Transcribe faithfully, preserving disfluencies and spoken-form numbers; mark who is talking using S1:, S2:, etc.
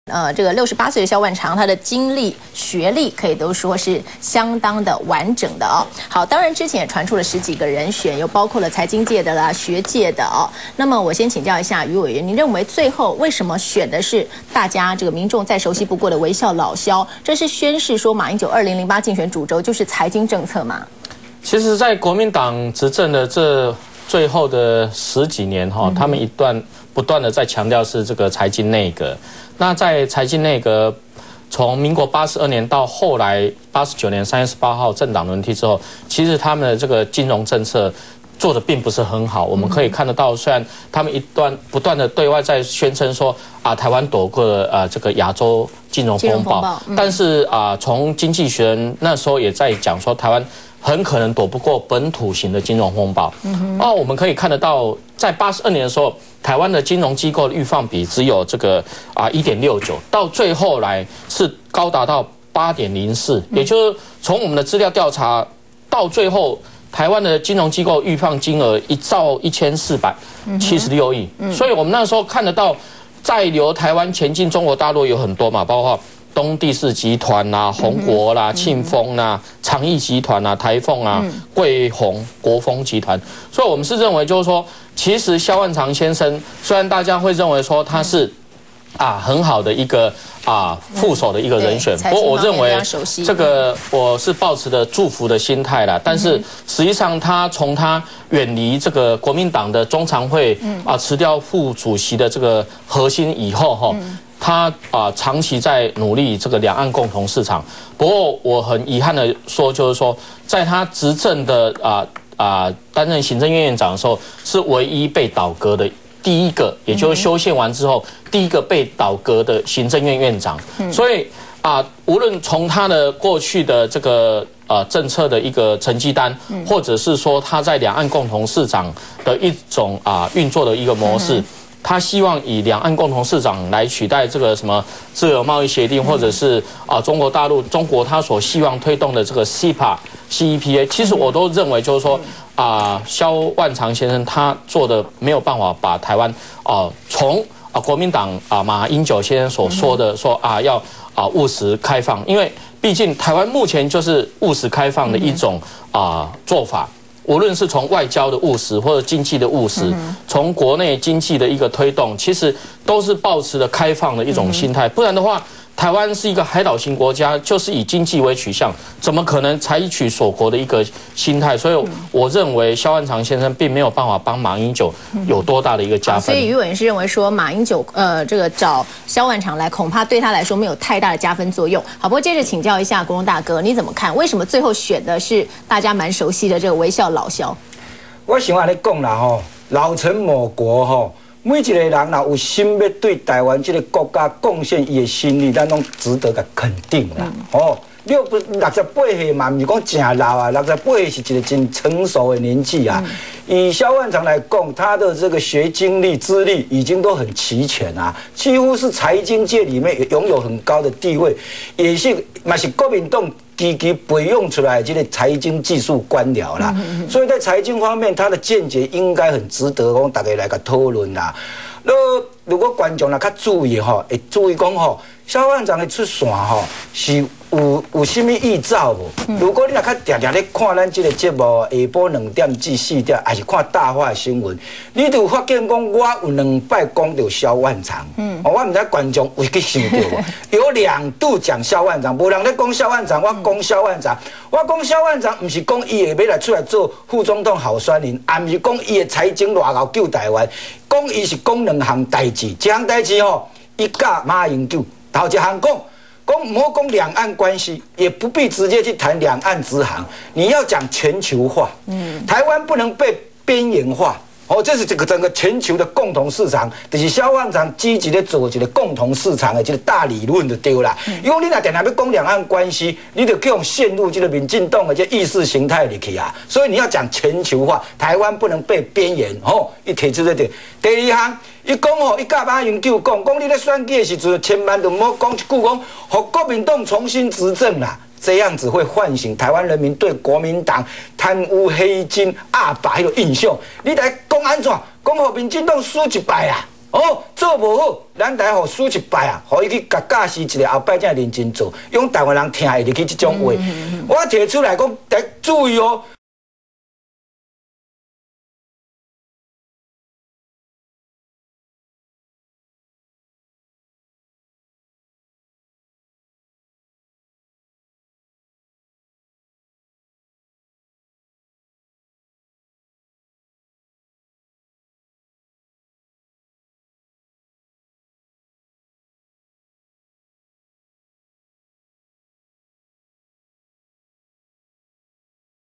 S1: 呃，这个六十八岁的萧万长，他的经历、学历可以都说是相当的完整的哦。好，当然之前也传出了十几个人选，又包括了财经界的啦、学界的哦。那么我先请教一下于委员，您认为最后为什么选的是大家这个民众再熟悉不过的微笑老萧？这是宣示说马英九二零零八竞选主轴就是财经政策吗？
S2: 其实，在国民党执政的这最后的十几年哈、嗯，他们一段不断的在强调是这个财经内阁。那在财经内阁，从民国八十二年到后来八十九年三月十八号政党轮替之后，其实他们的这个金融政策做的并不是很好。我们可以看得到，虽然他们一段不断的对外在宣称说啊，台湾躲过了呃这个亚洲金融风暴，嗯、但是啊，从经济学人那时候也在讲说，台湾很可能躲不过本土型的金融风暴。嗯、哦，我们可以看得到，在八十二年的时候，台湾的金融机构的预放比只有这个啊一点六九，到最后来是高达到八点零四，也就是从我们的资料调查到最后，台湾的金融机构预放金额一兆一千四百七十六亿。嗯、所以我们那时候看得到，在留台湾前进中国大陆有很多嘛，包括东地市集团啦、宏国啦、庆丰啦、长益集团啦、台凤啊、贵宏、国丰集团，所以我们是认为，就是说，其实萧万长先生虽然大家会认为说他是啊很好的一个啊副手的一个人选，不过我认为这个我是抱持的祝福的心态啦。但是实际上，他从他远离这个国民党的中常会啊辞掉副主席的这个核心以后哈。他啊、呃、长期在努力这个两岸共同市场，不过我很遗憾的说，就是说在他执政的啊啊、呃、担任行政院院长的时候，是唯一被倒戈的第一个，也就是修宪完之后、嗯、第一个被倒戈的行政院院长。嗯、所以啊、呃，无论从他的过去的这个呃政策的一个成绩单，嗯、或者是说他在两岸共同市场的一种啊、呃、运作的一个模式。嗯他希望以两岸共同市场来取代这个什么自由贸易协定，或者是啊、呃、中国大陆中国他所希望推动的这个 C E P A C E P A， 其实我都认为就是说啊、呃、萧万长先生他做的没有办法把台湾啊、呃、从啊、呃、国民党啊、呃、马英九先生所说的说啊要啊、呃、务实开放，因为毕竟台湾目前就是务实开放的一种啊、呃、做法。无论是从外交的务实或者经济的务实，从国内经济的一个推动，其实都是抱持的开放的一种心态。不然的话，台湾是一个海岛型国家，就是以经济为取向，怎么可能采取锁国的一个心态？所以我认为萧万长先生并没有办法帮马英九有多大的一个加分。
S1: 所以于委员是认为说，马英九呃这个找萧万长来，恐怕对他来说没有太大的加分作用。好，不过接着请教一下国荣大哥，你怎么看？为什么最后选的是大家蛮熟悉的这个微笑老萧？
S3: 我想安尼讲啦吼，老成某国吼。每一个人若有心要对台湾这个国家贡献伊的心力，咱拢值得甲肯定啦。嗯、哦，六不六十八岁嘛，唔是讲真老啊，六十八岁是一个真成熟的年纪啊。嗯、以萧万长来讲，他的这个学经历、资历已经都很齐全啊，几乎是财经界里面拥有很高的地位，也是嘛是国民党积极培养出来这个财经技术官僚啦，嗯、所以在财经方面，他的见解应该很值得讲大家来个讨论啦。那如果观众啦较注意吼，会注意讲吼，萧万长的出线吼是有有啥物预兆无？嗯、如果你若较常常咧看咱这个节目，下晡两点至四点，还是看大话新闻，你就发现讲我有两摆讲到萧万长，嗯，哦、我唔知观众有去想到无？有两度讲萧万长，无人咧讲萧万长，我讲萧万长，我讲萧万长，唔是讲伊会要来出来做副总统候选人，也唔是讲伊的财经偌够救台湾。讲伊是讲两项代志，一项代志吼，伊甲马英九头一项讲，讲唔好讲两岸关系，也不必直接去谈两岸直航，你要讲全球化，嗯，台湾不能被边缘化。哦，这是这个整个全球的共同市场，就是萧万长积极的做一个共同市场的这个大理论就对啦。因为你若定定要讲两岸关系，你就用陷入这个民进党的这意识形态里去啊。所以你要讲全球化，台湾不能被边缘。哦，伊提出这点。第二项，伊讲哦，伊甲马英九讲，讲你咧选举的时阵，千万就唔好讲一句讲，互国民党重新执政啦。这样子会唤醒台湾人民对国民党贪污黑金、阿爸迄个印象。你来讲安怎？讲互民进党输一摆啊！ 哦，做无好，咱来互输一摆啊，互伊去甲教示一个，后摆才认真做，用台湾人听会入去这种话。我提出来讲，得注意哦。